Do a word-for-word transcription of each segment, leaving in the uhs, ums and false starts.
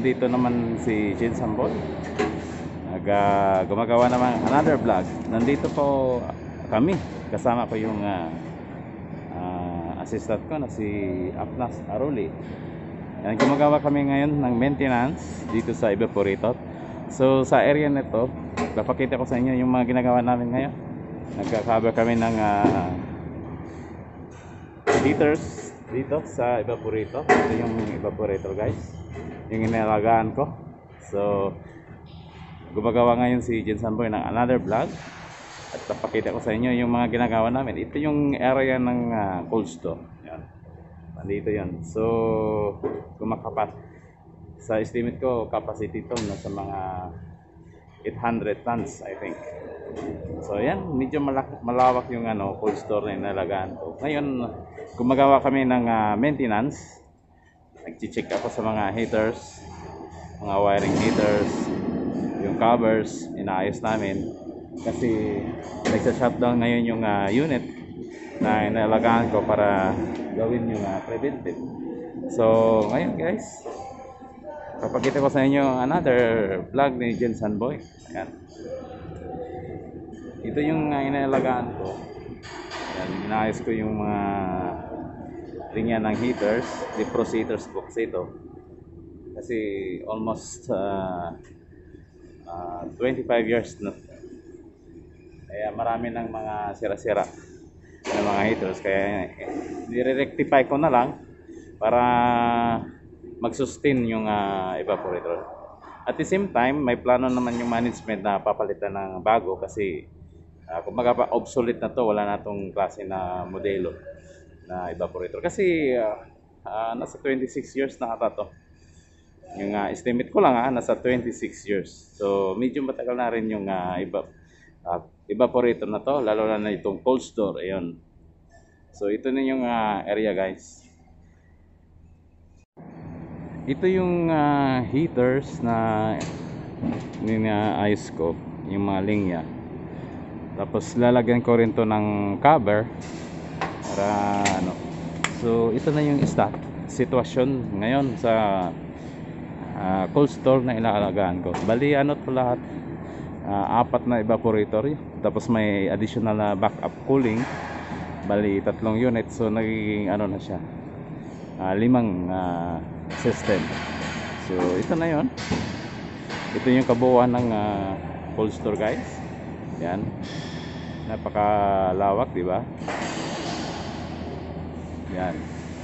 nandito naman si Jensen Boy. Nag, uh, gumagawa naman another vlog. Nandito po kami. Kasama ko yung uh, uh, assistant ko na si Apnas Aruli. Yan, gumagawa kami ngayon ng maintenance dito sa evaporator. So sa area nito, papakita ko sa inyo yung mga ginagawa namin ngayon. Nagka-cover kami ng uh, heaters dito sa evaporator. Ito yung evaporator, guys, yung inalagaan ko. So gumagawa ngayon si Jensen Boy ng another vlog at papakita ko sa inyo yung mga ginagawa namin. Ito yung area ng uh, cold store. Yan, nandito yun. So kumakapat sa estimate ko, capacity ito nasa mga eight hundred tons, I think. So yan, medyo malawak yung ano, cold store na inalagaan ko. Ngayon gumagawa kami ng uh, maintenance. Nag-check ako sa mga heaters, mga wiring heaters, yung covers, inaayos namin. Kasi nagsa-shutdown ngayon yung uh, unit na inalagaan ko para gawin yung uh, preventive. So ngayon, guys, papakita ko sa inyo another vlog ni Jensen Boy. Ayan. Ito yung uh, inalagaan ko. Ayan, inaayos ko yung mga linya ng heaters, defrost heaters box ito. Kasi almost uh, uh, twenty-five years na. Kaya marami ng mga sira-sira ng mga heaters. Kaya nire-rectify ko na lang para mag-sustain yung uh, evaporator. At the same time, may plano naman yung management na papalitan ng bago kasi uh, kung kumbaga obsolete na to, wala na tong klase na modelo na evaporator. Kasi uh, uh, nasa twenty-six years na ata to. Yung uh, estimate ko lang, uh, nasa twenty-six years. So medyo matagal na rin yung uh, eva uh, evaporator na to, lalo na na itong cold store. Ayun. So ito na yung uh, area, guys. Ito yung uh, heaters na ninaayos ko, yung mga linya. Tapos lalagyan ko rin to ng cover para ano. So ito na yung stat sitwasyon ngayon sa uh, cold store na inaalagaan ko. Bali ano to lahat, uh, apat na evaporator, tapos may additional na backup cooling. Bali tatlong unit, so nagiging ano na siya, uh, limang uh, system. So ito na yon. Ito yung kabuuan ng uh, cold store, guys. Yan, napakalawak, di ba? Yan.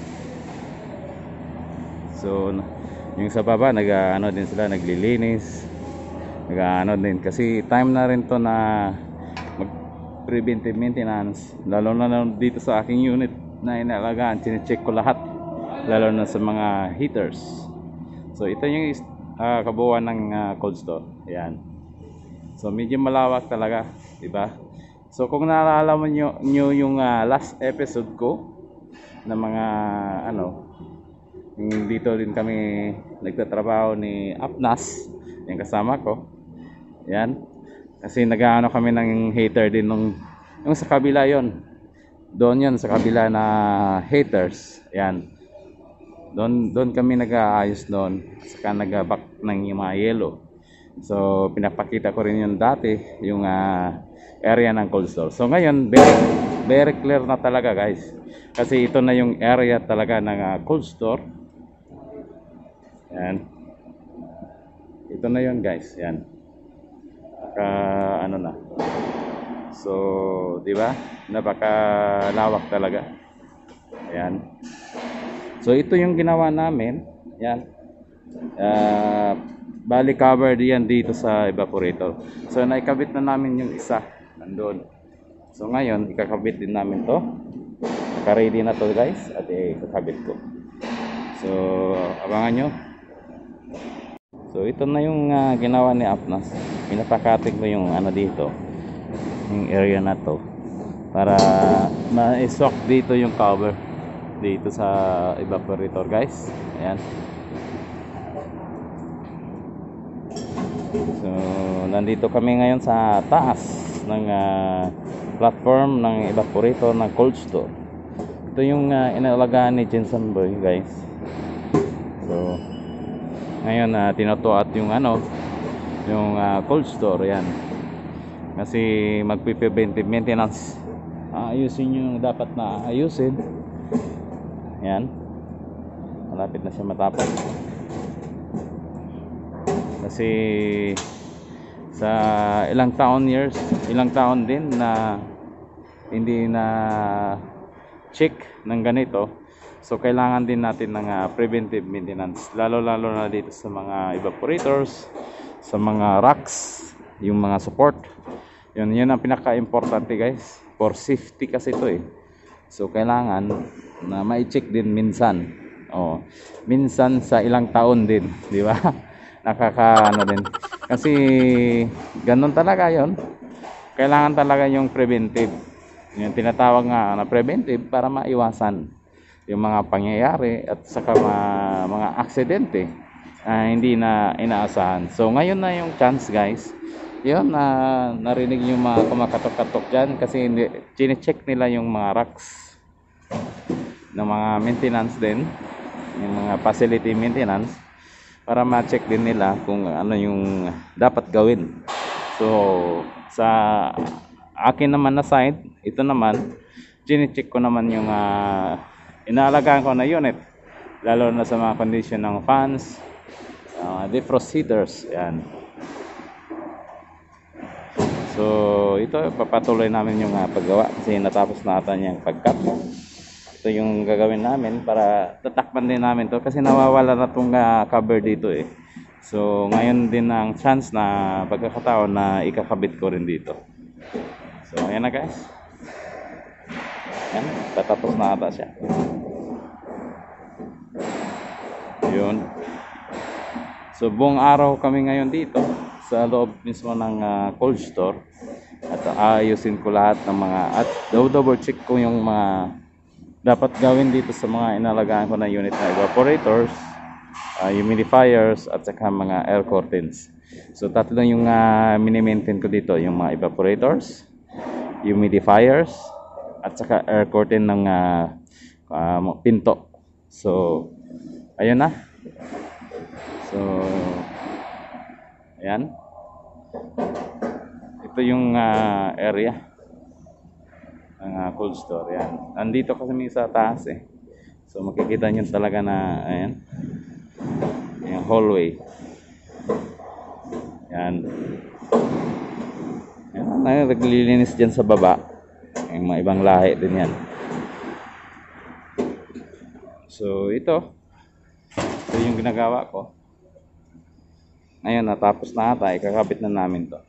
So yung sa baba nag ano din sila, naglilinis, nag ano din kasi time na rin to na mag preventive maintenance, lalo na dito sa aking unit na inalagaan. Chine-check ko lahat, lalo na sa mga heaters. So ito yung uh, kabuuan ng uh, cold store. Ayan. So medyo malawak talaga, di ba? So kung naalala mo nyo, nyo yung uh, last episode ko na mga ano, yung dito din kami nagtatrabaho ni Apnas, yung kasama ko. Ayan. Kasi nag-ano kami ng heater din nung yung sa kabila yon. Doon yon sa kabila na heaters. Ayan. Doon, doon kami nag-aayos doon. Saka nag-back ng yung mga yellow. So pinapakita ko rin yung dati, yung uh, area ng cold store. So ngayon very, very clear na talaga, guys. Kasi ito na yung area talaga ng uh, cold store. Yan. Ito na yun, guys. Yan. Naka ano na. So di ba? Napakalawak talaga. Yan. So ito yung ginawa namin. Yan. Uh, bali covered yan dito sa evaporator. So naikabit na namin yung isa nandoon. So ngayon ikakabit din namin to. Naka-ready na to, guys, at ikakabit ko. So abangan nyo. So ito na yung uh, ginawa ni Apnas. Pinapakatik mo yung ano dito, yung area na to, para ma-swak dito yung cover dito sa evaporator, guys. Ayan. So nandito kami ngayon sa taas ng uh, platform ng evaporator ng cold store. Ito yung uh, inalagaan ni Jensen Boy, guys. So Ngayon na uh, tinutuat yung ano, yung uh, cold store yan. Kasi magpe-preventive maintenance. Aayusin yung dapat na ayusin. Yan. Malapit na siya matapos. Kasi sa ilang taon years, ilang taon din na hindi na check ng ganito. So kailangan din natin ng uh, preventive maintenance, lalo lalo na dito sa mga evaporators, sa mga racks, yung mga support. Yun, yun ang pinaka-importante guys, for safety kasi ito eh. So kailangan na ma-check din minsan. Oh, minsan sa ilang taon din, di ba? Nakaka ano din. Kasi ganun talaga 'yon. Kailangan talaga yung preventive. Yung tinatawag nga na preventive para maiwasan yung mga pangyayari at saka mga, mga aksidente na hindi na inaasahan. So ngayon na yung chance guys. Yun na uh, narinig yung mga kumakatok-katok diyan kasi hindi chine-check nila yung mga racks ng mga maintenance din, yung mga facility maintenance, para ma-check din nila kung ano yung dapat gawin. So sa akin naman na side, ito naman chine-check ko naman yung uh, inaalagaan ko na unit, lalo na sa mga condition ng fans, uh, defrost heaters yan. So ito papatuloy namin yung uh, paggawa kasi natapos na ata yung pagkat. Ito yung gagawin namin para tatakpan din namin to kasi nawawala na itong uh, cover dito eh. So ngayon din ang chance na pagkakataon na ikakabit ko rin dito. So ayan na guys, ayan, tatapos na ata siya. Yun. So buong araw kami ngayon dito sa loob mismo ng uh, cold store at aayusin ko lahat ng mga at double check ko yung mga dapat gawin dito sa mga inalagaan ko na unit na evaporators, uh, humidifiers at saka mga air curtains. So tatlo yung uh, mini-maintain ko dito, yung mga evaporators, humidifiers at saka air curtain ng uh, uh, pinto. So ayun na. So ayan, ito yung uh, area ng uh, cold store. Yan, nandito kasi sa taas eh, so makikita nyo talaga na ayan yung hallway. Yan, yan, naglilinis dyan sa baba yung mga ibang lahi din yan. So ito ito yung ginagawa ko ngayon. Natapos na ata, ikakabit na namin to.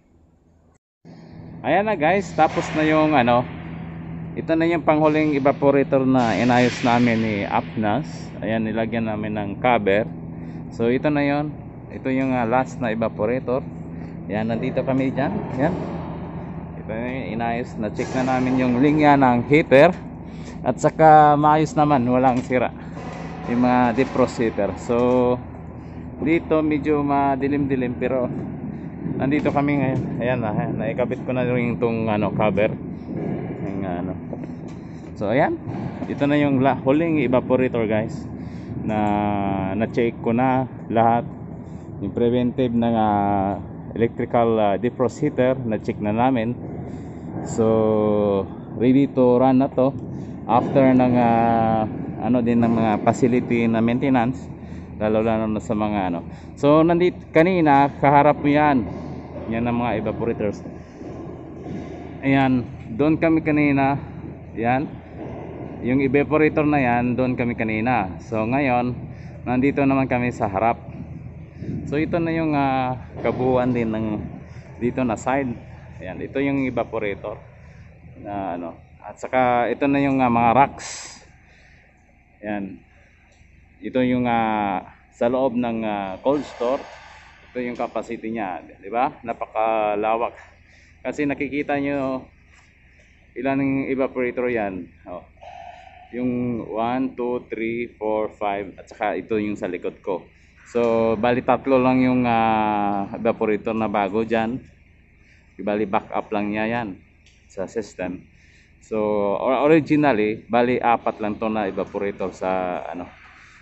Ayan na guys, tapos na yung ano, ito na yung panghuling evaporator na inayos namin ni Apnas. Ayan, nilagyan namin ng cover. So ito na yon, ito yung uh, last na evaporator. Ayan, nandito kami dyan. Ayan, ito na yung inayos, na check na namin yung linya ng heater at saka maayos naman, walang sira yung mga defrost heater. So dito medyo madilim-dilim pero nandito kami ngayon. Ayan na, ayan, naikabit ko na rin itong ano, cover yung, ano. So ayan, ito na yung huling evaporator guys, na na-check ko na lahat. Yung preventive ng uh, electrical uh, defrost heater na-check na namin. So ready to run na to after ng uh, ano din ng mga facility na maintenance, lalo lalo na sa mga ano. So nandito kanina, kaharap mo yan, yan ang mga evaporators. Ayan, doon kami kanina. Yan, yung evaporator na yan, doon kami kanina. So ngayon nandito naman kami sa harap. So ito na yung uh, kabuuan din ng dito na side. Ayan, ito yung evaporator na ano, at saka ito na yung uh, mga racks. Ayan, ito yung uh, sa loob ng uh, cold store. Ito yung capacity niya, di ba? Napakalawak. Kasi nakikita nyo ilan ng evaporator yan. Oh. Yung one, two, three, four, five at saka ito yung sa likod ko. So bali tatlo lang yung uh, evaporator na bago dyan. Bali back up lang niya yan sa system. So originally bali apat lang to na evaporator sa ano,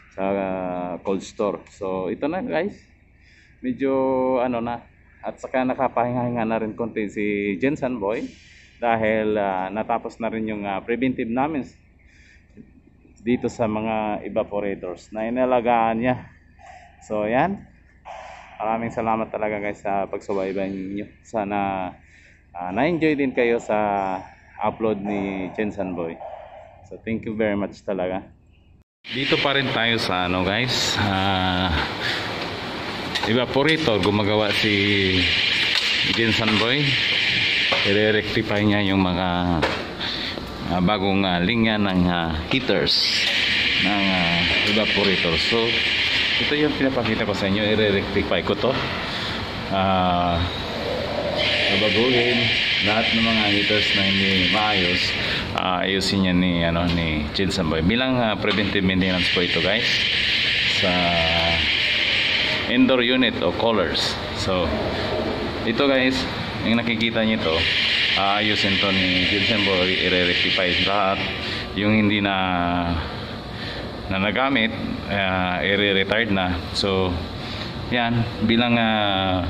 sa uh, cold store. So ito na guys, medyo ano na, at saka nakapahinga-hinga na rin konti si Jensen Boy dahil uh, natapos na rin yung uh, preventive namin dito sa mga evaporators na inalagaan niya. So yan, maraming salamat talaga guys sa pagsubaybay niyo. Sana uh, na-enjoy din kayo sa upload ni Jensen Boy. So thank you very much talaga. Dito pa rin tayo sa ano guys, uh, evaporator. Gumagawa si Jensen Boy, i-rectify niya yung mga uh, bagong uh, linya ng uh, heaters ng uh, evaporator. So ito yung pinapakita ko sa inyo, i-rectify ko to, uh, babaguhin lahat ng mga heaters na hindi maayos. Uh, ayusin niya ni ano ni Jensen Boy bilang uh, preventive maintenance po ito guys sa indoor unit o coolers. So ito guys, yung nakikita niyo ito, uh, ayusin to ni Jensen Boy, i-rectify lahat yung hindi na na nagamit, uh, i-retired na. So yan, bilang uh,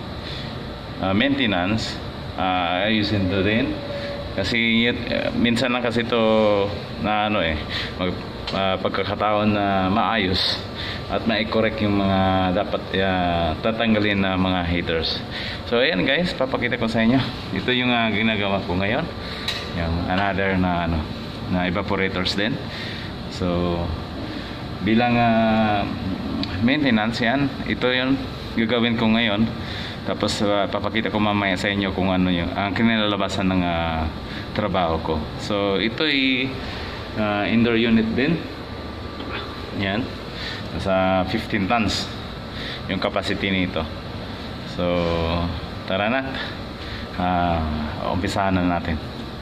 uh, maintenance, uh, ayusin to din kasi uh, minsan lang kasi to na ano eh mag, uh, pagkakataon na maayos at ma-correct yung mga dapat uh, tatanggalin na mga heaters. So ayan guys, papakita ko sa inyo, ito yung uh, ginagawa ko ngayon, yung another na ano na evaporators din. So bilang uh, maintenance yan, ito yung gagawin ko ngayon. Tapos uh, papakita ko mamaya sa inyo kung ano yung ang kinalalabasan ng uh, trabaho ko. So ito ay uh, indoor unit din. Yan. Sa fifteen tons yung capacity nito. So tara na. Uh, umpisahan na natin.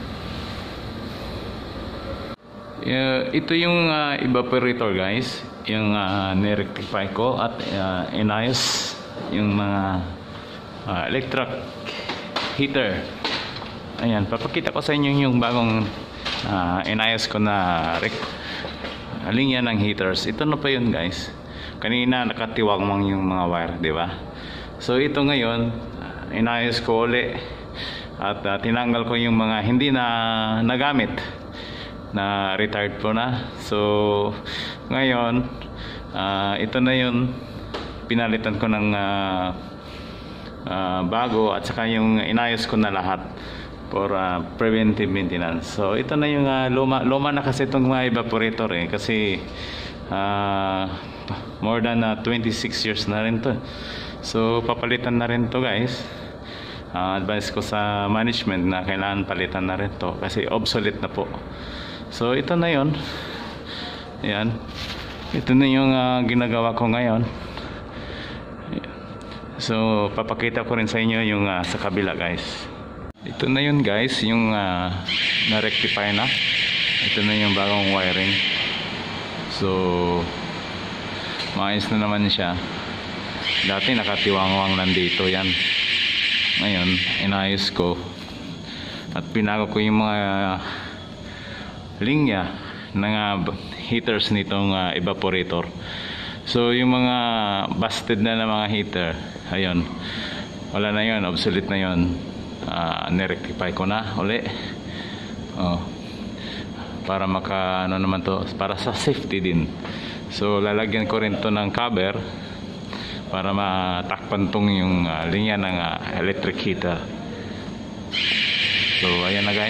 Uh, ito yung uh, evaporator guys, yung uh, nirectify ko at uh, inayos yung mga uh, electric heater. Ayan, papakita ko sa inyo yung bagong uh, inayos ko na uh, linya ng heaters. Ito na pa yun guys, kanina nakatiwangwang yung mga wire, di ba? So ito ngayon, uh, inayos ko uli at uh, tinanggal ko yung mga hindi na nagamit, na retired po na. So ngayon uh, ito na yun, pinalitan ko ng uh, uh, bago at saka yung inayos ko na lahat for uh, preventive maintenance. So ito na yung uh, luma, luma na kasi itong mga evaporator eh, kasi uh, more than uh, twenty-six years na rin to. So papalitan na rin to guys. Uh, advice ko sa management na kailangan palitan na rin to kasi obsolete na po. So ito na yon. Ayan, ito na yung uh, ginagawa ko ngayon. So papakita ko rin sa inyo yung uh, sa kabila guys. Ito na yun guys, yung uh, na-rectify na. Ito na yung bagong wiring. So maayos na naman siya. Dati nakatiwangwang lang dito yan. Ngayon inayos ko at pinago ko yung mga linya ng uh, heaters nitong uh, evaporator. So yung mga busted na na mga heater, ayun, wala na yun, obsolete na yun. uh, nirectify ko na uli, oh, para maka ano naman to, para sa safety din. So lalagyan ko rin to ng cover para matakpan tong yung uh, linya ng uh, electric heater. So ayan na guys.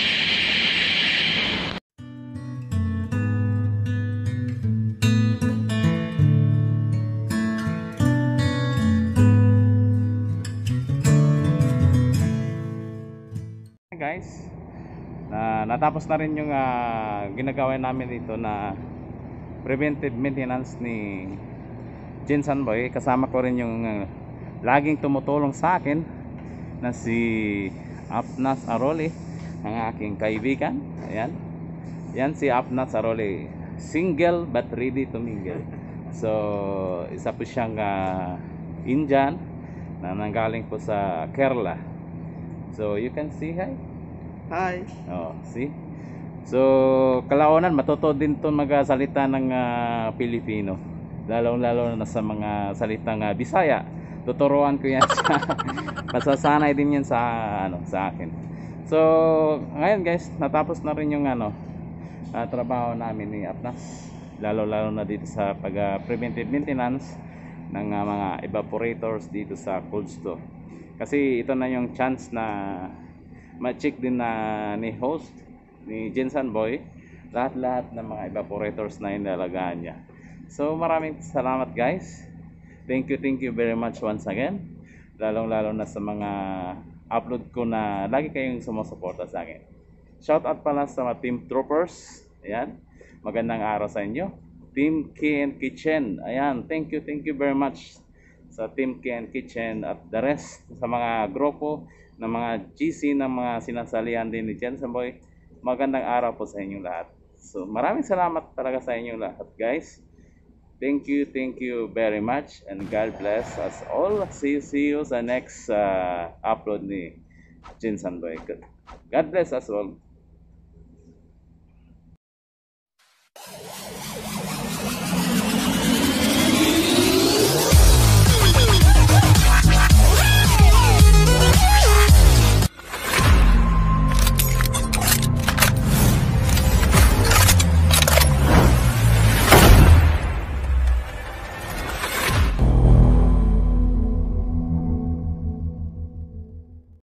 Guys, na natapos na rin yung uh, ginagawa namin dito na preventive maintenance ni Jensen Boy. Kasama ko rin yung uh, laging tumutulong sa akin na si Apnas Arole, ang aking kaibigan. Ayan, yan si Apnas Arole, single but ready to mingle. So isa po siyang uh, Indian na nanggaling po sa Kerala. So you can see, hi. Hi. Oh, see? So, kalaunan matuto din to magsalita ng ah, Pilipino. Lalo-lalo na sa mga salitang ah, Bisaya. Tuturuan ko yan siya. Masasanay din yan sa ano, sa akin. So, ngayon guys, natapos na rin yung ano, ah, trabaho namin ni Apnas. Lalo-lalo na dito sa pag ah, preventive maintenance ng ah, mga evaporators dito sa cold store. Kasi ito na yung chance na ma-check din na ni host, ni Jensen Boy, lahat-lahat ng mga evaporators na inalagaan niya. So maraming salamat guys. Thank you, thank you very much once again. Lalong-lalo na sa mga upload ko na lagi kayong sumusuporta sa akin. Shout out pala sa mga team troopers. Ayan. Magandang araw sa inyo. Team K and Kitchen. Ayan. Thank you, thank you very much sa Team K and Kitchen at the rest sa mga grupo ng mga G C ng mga sinasalihan din ni Jensen Boy. Magandang araw po sa inyong lahat. So maraming salamat talaga sa inyong lahat guys. Thank you, thank you very much and God bless us all. See you, see you sa next uh, upload ni Jensen Boy. God bless us all.